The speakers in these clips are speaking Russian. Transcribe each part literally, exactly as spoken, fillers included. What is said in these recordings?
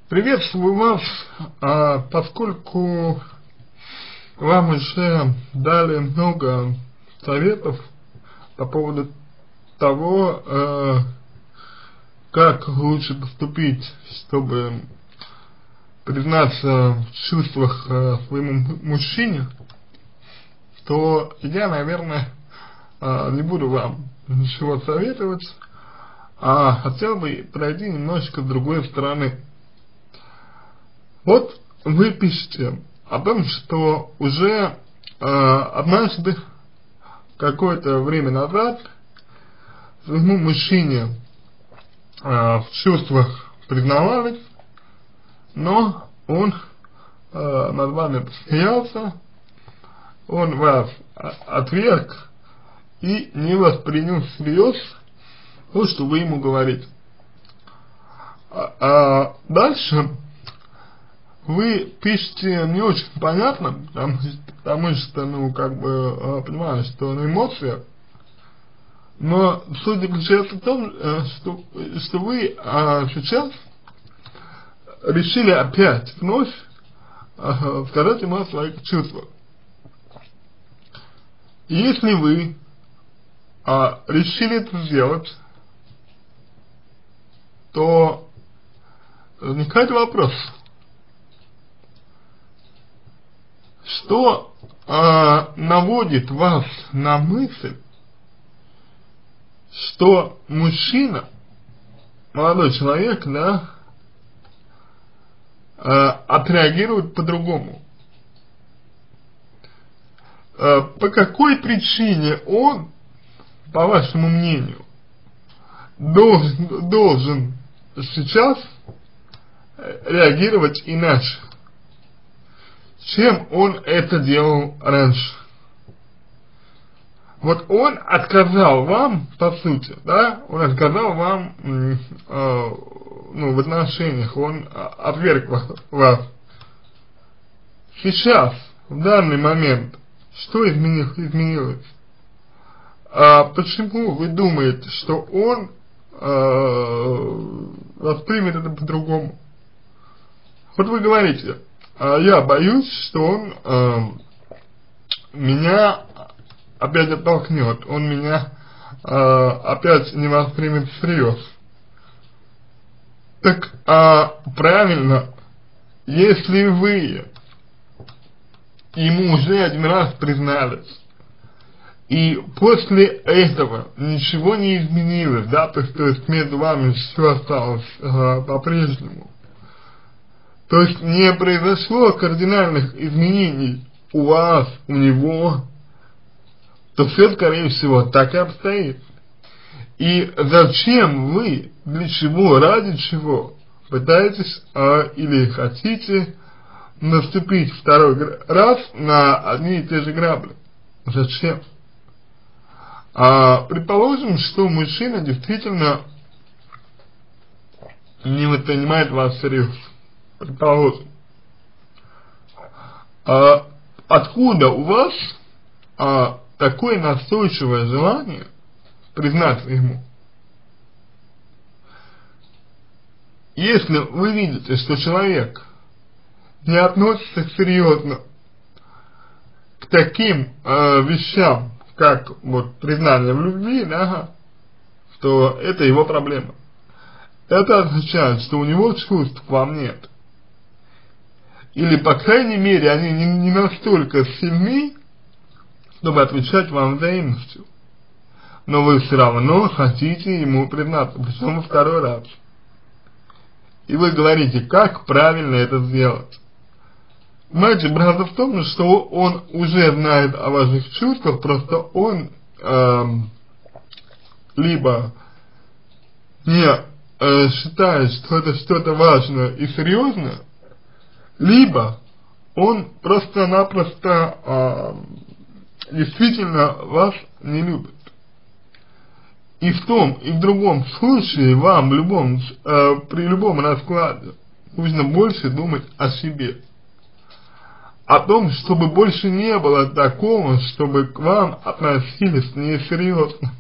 Приветствую вас, а, поскольку вам уже дали много советов по поводу того, э, как лучше поступить, чтобы признаться в чувствах э, своему мужчине, то я, наверное, э, не буду вам ничего советовать, а хотел бы пройти немножечко с другой стороны. Вот вы пишете о том, что уже э, однажды, какое-то время назад, своему мужчине э, в чувствах признавались, но он э, над вами посмеялся, он вас отверг и не воспринял всерьез то, что вы ему говорите. А, а дальше вы пишете не очень понятно, потому, потому что, ну, как бы, понимаю, что на эмоциях, но суть заключается в том, что, что вы а, сейчас решили опять вновь а, сказать ему о своих чувствах. И если вы а, решили это сделать, то возникает вопрос, что э, наводит вас на мысль, что мужчина, молодой человек, да, э, отреагирует по-другому? Э, по какой причине он, по вашему мнению, должен, должен сейчас реагировать иначе, чем он это делал раньше? Вот он отказал вам, по сути, да, он отказал вам э, ну, в отношениях, он отверг вас. Сейчас, в данный момент, что изменилось? изменилось? А почему вы думаете, что он э, воспримет это по-другому? Вот вы говорите, я боюсь, что он э, меня опять оттолкнет, он меня э, опять не воспримет всерьез. Так э, правильно, если вы ему уже один раз признались, и после этого ничего не изменилось, да, то есть, то есть между вами все осталось э, по-прежнему, то есть не произошло кардинальных изменений у вас, у него, то все, скорее всего, так и обстоит. И зачем вы, для чего, ради чего пытаетесь а, или хотите наступить второй раз на одни и те же грабли? Зачем? А, предположим, что мужчина действительно не воспринимает вас всерьез. Предположим. А, откуда у вас а, такое настойчивое желание признаться ему? Если вы видите, что человек не относится серьезно к таким а, вещам, как вот признание в любви, да, то это его проблема. Это означает, что у него чувств к вам нет. Или, по крайней мере, они не, не настолько сильны, чтобы отвечать вам взаимностью. Но вы все равно хотите ему признаться, причем во второй раз. И вы говорите, как правильно это сделать. Понимаете, правда в том, что он уже знает о ваших чувствах, просто он эм, либо не э, считает, что это что-то важное и серьезное, либо он просто-напросто э, действительно вас не любит. И в том, и в другом случае вам в любом, э, при любом раскладе нужно больше думать о себе. О том, чтобы больше не было такого, чтобы к вам относились несерьезно.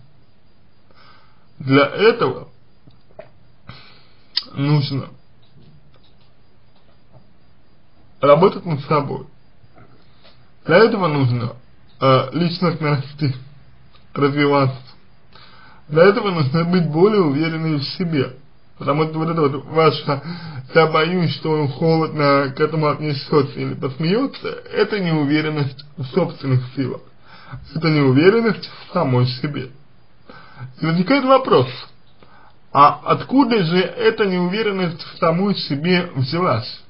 Для этого нужно работать над собой. Для этого нужно э, личностно расти, развиваться. Для этого нужно быть более уверенной в себе. Потому что вот это вот ваше «я боюсь, что он холодно к этому отнесется или посмеется», это неуверенность в собственных силах. Это неуверенность в самой себе. И возникает вопрос, а откуда же эта неуверенность в самой себе взялась?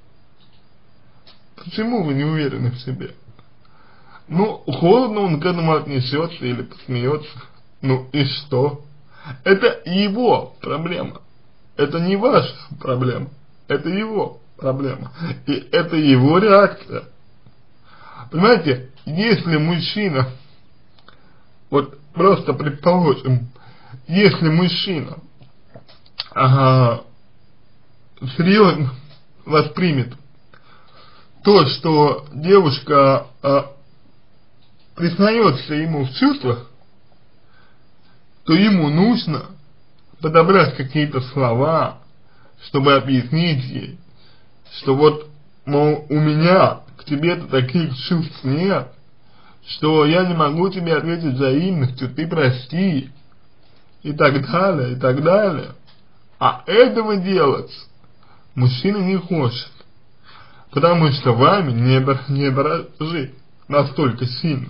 Почему вы не уверены в себе? Ну, холодно он к этому отнесется или посмеется. Ну и что? Это его проблема. Это не ваша проблема. Это его проблема. И это его реакция. Понимаете, если мужчина, вот просто предположим, если мужчина ага, серьезно воспримет то, что девушка а, признается ему в чувствах, то ему нужно подобрать какие-то слова, чтобы объяснить ей, что вот, мол, у меня к тебе-то таких чувств нет, что я не могу тебе ответить взаимностью, ты прости, и так далее, и так далее. А этого делать мужчина не хочет, потому что вами не, не дорожит настолько сильно.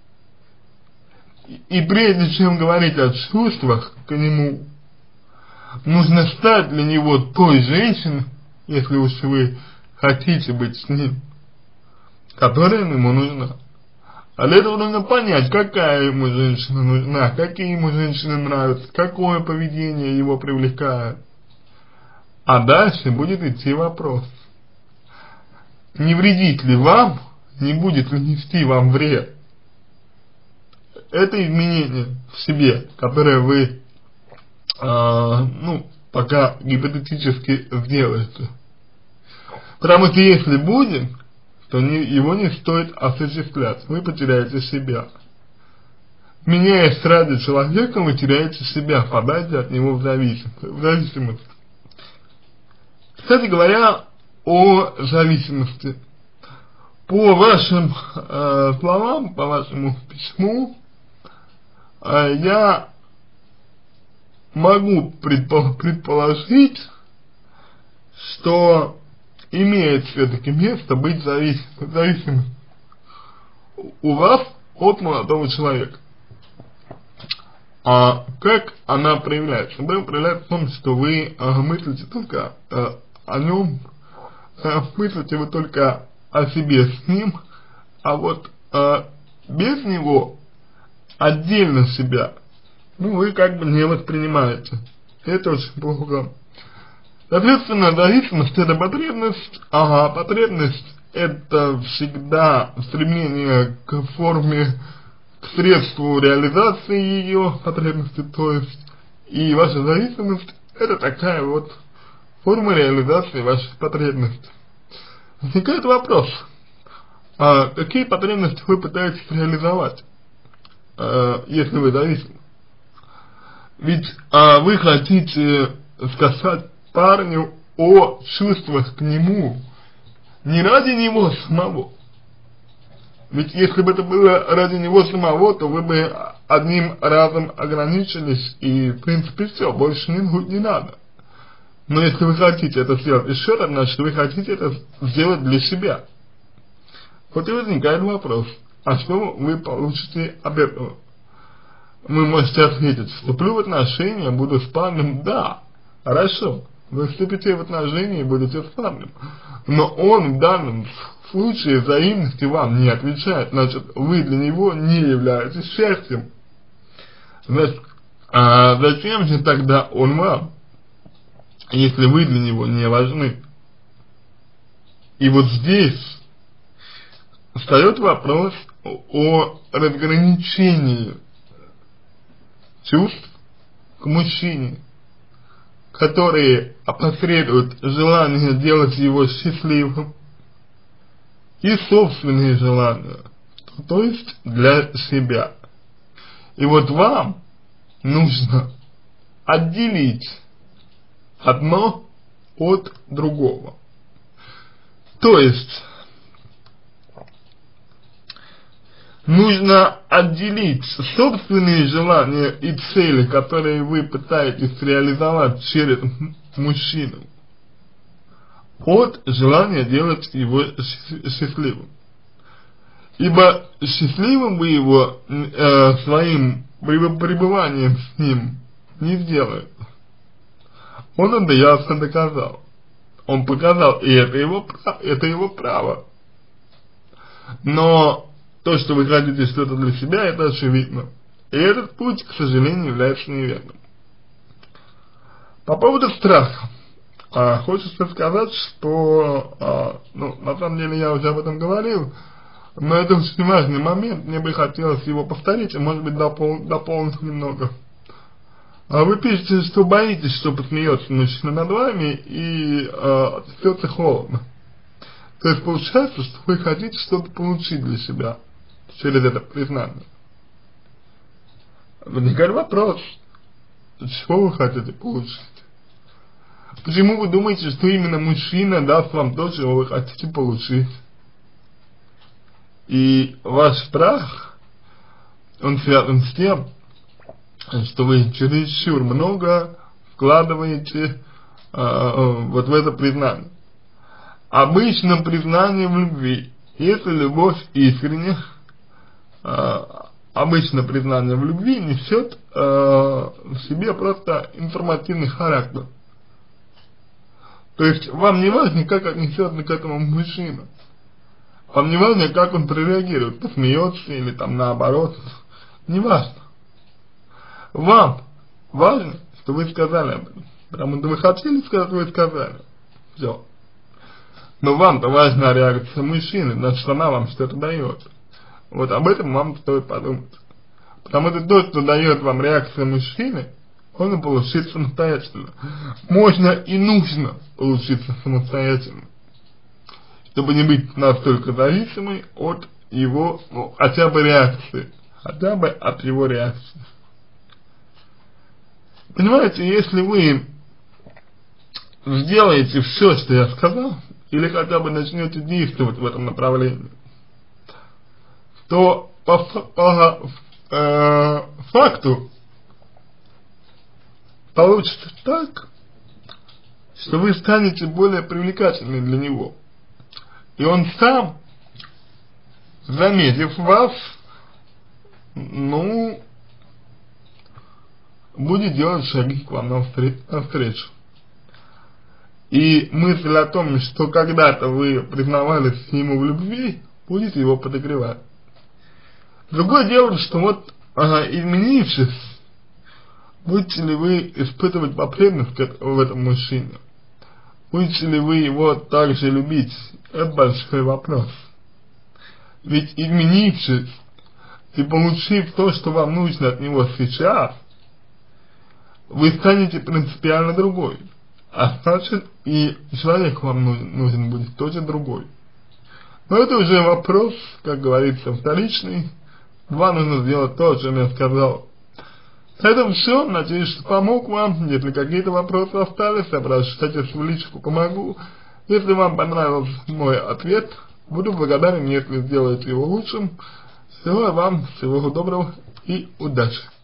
И, и прежде чем говорить о чувствах к нему, нужно стать для него той женщиной, если уж вы хотите быть с ним, которая ему нужна. А для этого нужно понять, какая ему женщина нужна, какие ему женщины нравятся, какое поведение его привлекает. А дальше будет идти вопрос, не вредит ли вам, не будет ли нести вам вред это изменение в себе, которое вы А, ну, пока гипотетически сделаете. Потому что если будет, то не, его не стоит осуществлять, вы потеряете себя. Меняясь ради человека, вы теряете себя, впадаете от него в зависимость. В зависимость. Кстати говоря, о зависимости. По вашим э, словам, по вашему письму, э, я могу предположить, что имеет все-таки место быть зависимым, зависимым у вас от молодого человека. А как она проявляется? Она проявляется в том, что вы а, мыслите только а, о нем, а, мыслите вы только о себе с ним, а вот а, без него, отдельно себя, ну, вы как бы не воспринимаете. Это очень плохо. Соответственно, зависимость — это потребность, ага, потребность — это всегда стремление к форме, к средству реализации ее потребности, то есть, и ваша зависимость — это такая вот форма реализации вашей потребности. Возникает вопрос, а какие потребности вы пытаетесь реализовать, а, если вы зависимы? Ведь а, вы хотите сказать парню о чувствах к нему не ради него самого. Ведь если бы это было ради него самого, то вы бы одним разом ограничились и, в принципе, все, больше не, не надо. Но если вы хотите это сделать еще раз, значит, вы хотите это сделать для себя. Вот и возникает вопрос, а что вы получите от этого? Вы можете ответить: вступлю в отношения, буду с парнем. Да, хорошо, вы вступите в отношения и будете с парнем, но он в данном случае взаимности вам не отвечает, значит, вы для него не являетесь счастьем. Значит, а зачем же тогда он вам, если вы для него не важны? И вот здесь встает вопрос о разграничении чувств к мужчине, которые опосредуют желание делать его счастливым, и собственные желания, то есть для себя. И вот вам нужно отделить одно от другого. То есть, нужно отделить собственные желания и цели, которые вы пытаетесь реализовать через мужчину, от желания делать его счастливым. Ибо счастливым вы его э, своим пребыванием с ним не сделаете. Он это ясно доказал. Он показал, и это его, это его право. Но то, что вы хотите что-то для себя, это очевидно. И этот путь, к сожалению, является неверным. По поводу страха. А, хочется сказать, что, а, ну, на самом деле я уже об этом говорил, но это очень важный момент, мне бы хотелось его повторить, и может быть допол дополнить немного. А вы пишете, что боитесь, что посмеется мужчина над вами и а, отнесется холодно. То есть получается, что вы хотите что-то получить для себя через это признание. Возникает вопрос, чего вы хотите получить? Почему вы думаете, что именно мужчина даст вам то, чего вы хотите получить? И ваш страх, он связан с тем, что вы чересчур много вкладываете э, вот в это признание. Обычно признание в любви, если любовь искренне, э, обычно признание в любви несет э, в себе просто информативный характер. То есть вам не важно, как отнесется к этому мужчина. Вам не важно, как он прореагирует, посмеется или там наоборот. Не важно. Вам важно, что вы сказали об этом. Потому что вы хотели сказать, вы сказали. Все. Но вам-то важна реакция мужчины, значит она вам что-то дает. Вот об этом вам стоит подумать. Потому что то, что дает вам реакция мужчины, можно получить самостоятельно. Можно и нужно получиться самостоятельно, чтобы не быть настолько зависимой от его, ну, хотя бы реакции, хотя бы от его реакции. Понимаете, если вы сделаете все, что я сказал, или хотя бы начнете действовать в этом направлении, то по, по э, факту получится так, что вы станете более привлекательны для него. И он сам, заметив вас, ну, будет делать шаги к вам навстречу. И мысль о том, что когда-то вы признавались ему в любви, будет его подогревать. Другое дело, что вот, ага, изменившись, будете ли вы испытывать потребность в этом мужчине? Будете ли вы его также любить? Это большой вопрос. Ведь изменившись и получив то, что вам нужно от него сейчас, вы станете принципиально другой. А значит, и человек вам нужен, нужен будет тоже другой. Но это уже вопрос, как говорится, вторичный. Вам нужно сделать то, о чем я сказал. На этом все. Надеюсь, что помог вам. Если какие-то вопросы остались, обращайтесь в личку, помогу. Если вам понравился мой ответ, буду благодарен, если сделаете его лучшим. Всего вам, всего доброго и удачи.